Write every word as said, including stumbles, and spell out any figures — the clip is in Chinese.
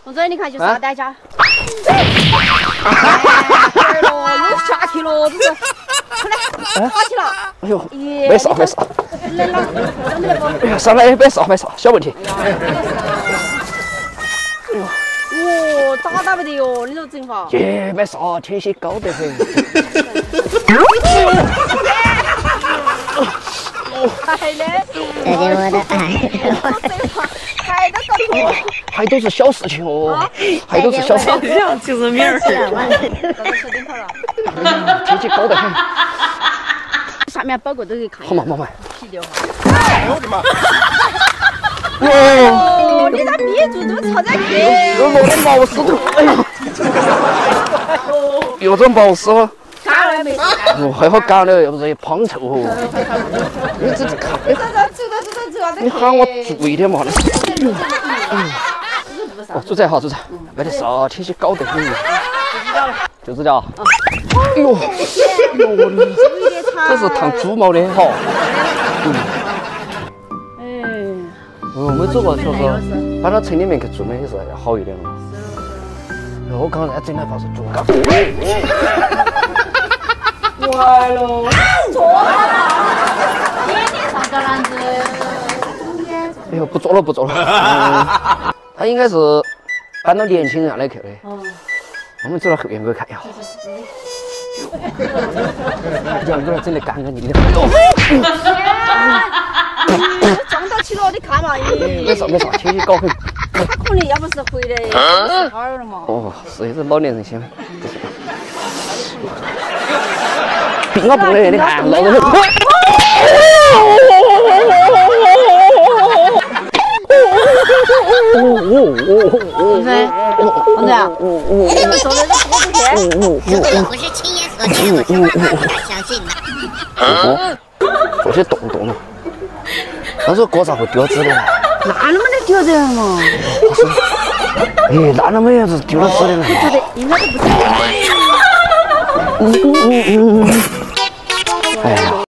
洪总，你看去啥代价？哎喽，又下去了，这是，快来，爬起了。 哎呦，没事没事。 来了，长得不？ 哎呀，上来没事没事，小问题。 哎呦，哦，打打不得哟，你这整法。 耶，没事，天气高得很。 还的， 这是我的爱。 还的搞错， 还都是小事情哦，还都是小事情。 像精神病儿。 到这车顶头了。 天气高得很。 下面包裹都可以看一下。 好嘛，妈妈。 啤酒。 哎我的妈！ 哦，你咋憋住都朝这去？ 又落的毛丝头，哎呀！又这毛丝了。 干了没事。 哦，还好干了，要不然胖臭哦。你这这看， 走走走走走走， 你喊我注意点嘛，那是。哦，主宰好，主宰，没得事，天气高得很。就这叫。哎呦，这是烫猪毛的哈。嗯。 哎。 我没走过，确实，搬到城里面去住嘛也是要好一点嘛。我刚才整的怕是猪肝。 完了，错了，天天上个篮子。 哎呦，不做了不做了。嗯、他应该是搬到年轻人那里去的。哦。我们走到后面给我看一下。两个人整得干干净净。 撞到起了，你看嘛。 没事没事，天气高很。 可能要不是回来好了嘛。 哦，是也是老年人先。病啊不的，你看老人。 洪仔，洪仔啊，你们说的这不是骗？ 如果不是亲眼所见，我是万万不敢相信的。 哦，做些动动了。但是锅咋会丢纸的？ 那能不能丢着嘛？ 哎，那能不能是丢了纸的呢？ 不觉得，应该都不是。 嗯嗯嗯嗯。哎呀。